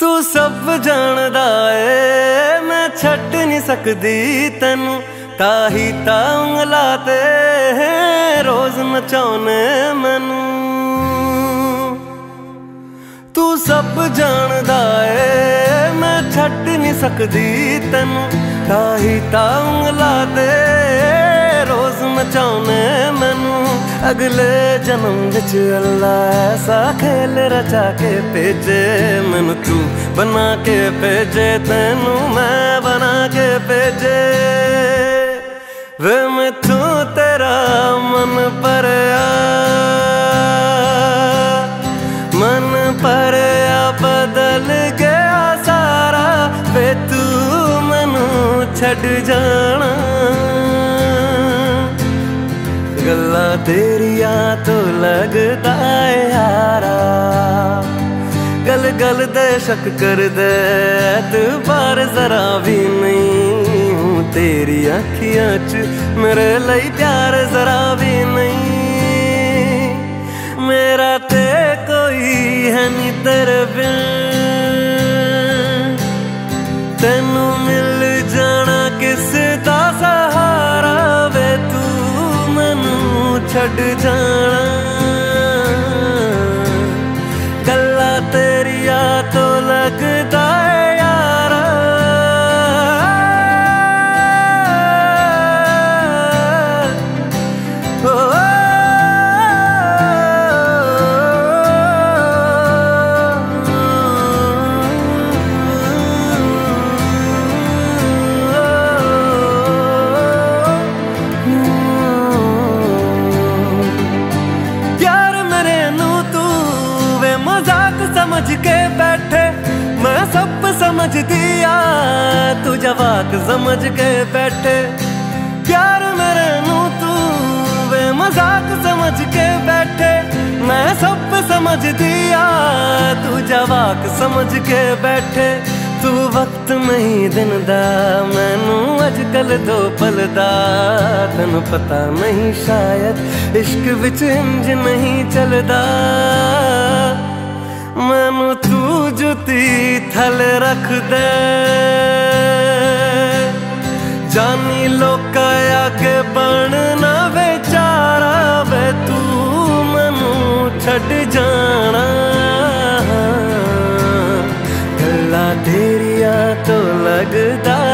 तू सब जानदा ए मैं छड्ड नहीं सकदी तैनू, ताही ता उंगला ते रोज नचाउने मैनू। तू सब जानदा ए मैं छड्ड नहीं सकदी तैनू, ताही ता उंगला ते रोज नचाउने मैनू। अगले जन्म विच अल्लाह ऐसा खेल रचा के भेजे मैनू, तू बना के भेजे तैनू मैं बना के भेजे। वे मैथों तेरा मन परया, मन परया बदल गया सारा, वे तू मैनू छड्ड जाना। गल्ला तेरिया तो लगदा है यारा, गल गल दे शक कर दे एतबार जरा भी नहीं। हूँ तेरी अखियां च मेरे लिए प्यार जरा भी नहीं। मेरा ते कोई है नी तेरे बिन, तेनू मिल जाना किसदा सहारा, वे तू मैनू छड्ड जाना। गल्ला तेरिया तो लगदा है यारा, समझ के बैठे मैं सब समझ दिया, तू जवाक समझ के बैठे। प्यार मेरे नू तू वे मजाक समझ के बैठे, मैं सब समझ दिया, तू जवाक समझ के बैठे। तू वक्त नहीं दिन दा मैनू अजकल दो पल दा, तेनू पता नहीं शायद इश्क विच इंज नहीं चलदा। मैनू तू जुती थल रख दे, जानी लोका आगे बनना बेचारा, वे तू मैनू छड्ड जाना। गल्ला तेरिया तो लगदा